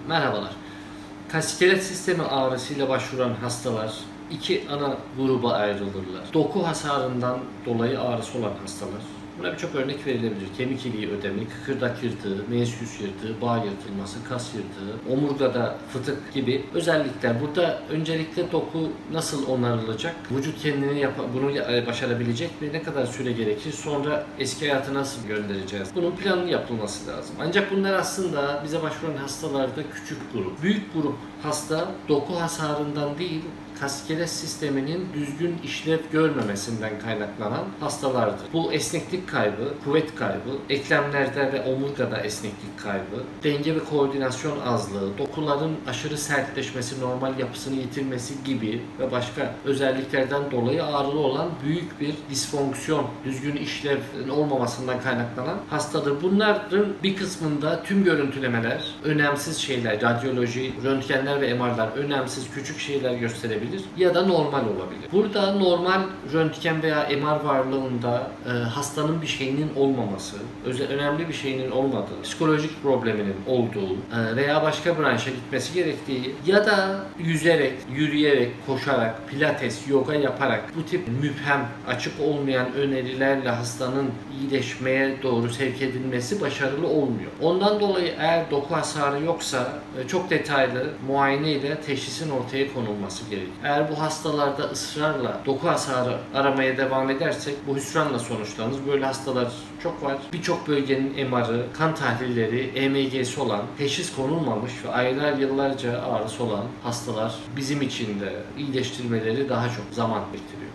Merhabalar. Kasikelet sistemi ağrısıyla başvuran hastalar iki ana gruba ayrılırlar. Doku hasarından dolayı ağrısı olan hastalar. Buna birçok örnek verilebilir. Kemik iliği ödemi, kıkırdak yırtığı, menisküs yırtığı, bağ yırtılması, kas yırtığı, omurgada fıtık gibi özellikler. Burada öncelikle doku nasıl onarılacak? Vücut kendini bunu başarabilecek mi? Ne kadar süre gerekir? Sonra eski hayatı nasıl göndereceğiz? Bunun planının yapılması lazım. Ancak bunlar aslında bize başvuran hastalarda küçük grup. Büyük grup hasta doku hasarından değil, kasikelet sisteminin düzgün işlev görmemesinden kaynaklanan hastalardır. Bu esneklik kaybı, kuvvet kaybı, eklemlerde ve omurgada esneklik kaybı, denge ve koordinasyon azlığı, dokuların aşırı sertleşmesi, normal yapısını yitirmesi gibi ve başka özelliklerden dolayı ağrılı olan büyük bir disfonksiyon, düzgün işlev olmamasından kaynaklanan hastadır. Bunların bir kısmında tüm görüntülemeler, önemsiz şeyler, radyoloji, röntgenler ve MR'lar önemsiz küçük şeyler gösterebilir ya da normal olabilir. Burada normal röntgen veya MR varlığında hastanın bir şeyinin olmaması, önemli bir şeyinin olmadığı, psikolojik probleminin olduğu veya başka branşa gitmesi gerektiği ya da yüzerek, yürüyerek, koşarak, pilates, yoga yaparak bu tip müphem, açık olmayan önerilerle hastanın iyileşmeye doğru sevk edilmesi başarılı olmuyor. Ondan dolayı eğer doku hasarı yoksa çok detaylı muayene ile teşhisin ortaya konulması gerekir. Eğer bu hastalarda ısrarla doku hasarı aramaya devam edersek bu hüsranla sonuçlanır. Böyle hastalar çok var. Birçok bölgenin MR'ı, kan tahlilleri, EMG'si olan, teşhis konulmamış ve aylar yıllarca ağrısı olan hastalar bizim için de iyileştirmeleri daha çok zaman getiriyor.